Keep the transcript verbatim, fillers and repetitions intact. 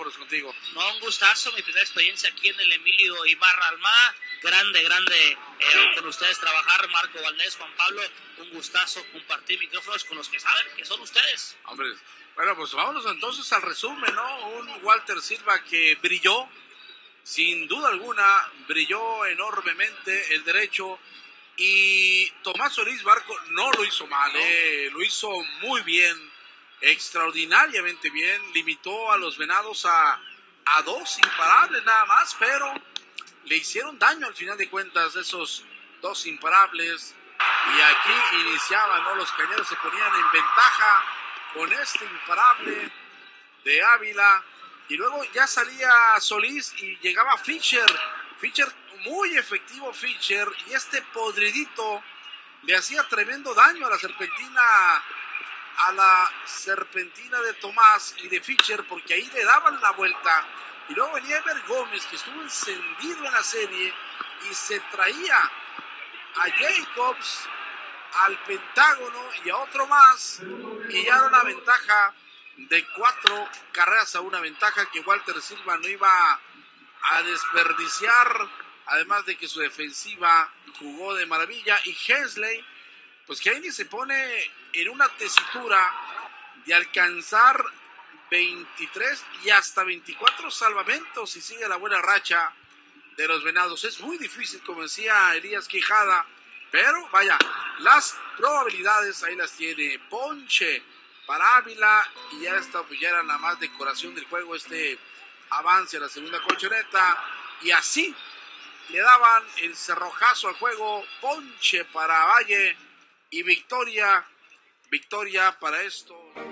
Carlos, contigo. No, un gustazo, mi primera experiencia aquí en el Emilio Ibarra Almá, grande, grande eh, con ustedes trabajar, Marco Valdés, Juan Pablo, un gustazo compartir micrófonos con los que saben que son ustedes. Hombre, bueno, pues vámonos entonces al resumen, ¿no? Un Walter Silva que brilló, sin duda alguna, brilló enormemente el derecho, y Tomás Solís Barco no lo hizo mal, eh, lo hizo muy bien, extraordinariamente bien, limitó a los Venados a, a dos imparables nada más, pero le hicieron daño al final de cuentas esos dos imparables, y aquí iniciaban, ¿no? Los Cañeros se ponían en ventaja con este imparable de Ávila, y luego ya salía Solís y llegaba Fischer, Fischer muy efectivo Fischer, y este podridito le hacía tremendo daño a la serpentina, a la serpentina de Tomás y de Fischer, porque ahí le daban la vuelta, y luego venía Ever Gómez, que estuvo encendido en la serie, y se traía a Jacobs, al Pentágono y a otro más, y ya era una ventaja de cuatro carreras a una, ventaja que Walter Silva no iba a desperdiciar, además de que su defensiva jugó de maravilla, y Hensley, pues que ahí se pone en una tesitura de alcanzar veintitrés y hasta veinticuatro salvamentos si sigue la buena racha de los Venados. Es muy difícil, como decía Elías Quijada, pero vaya, las probabilidades ahí las tiene. Ponche para Ávila, y ya está, pues ya era nada más decoración del juego este avance a la segunda colchoneta, y así le daban el cerrojazo al juego. Ponche para Valle y victoria, victoria para esto.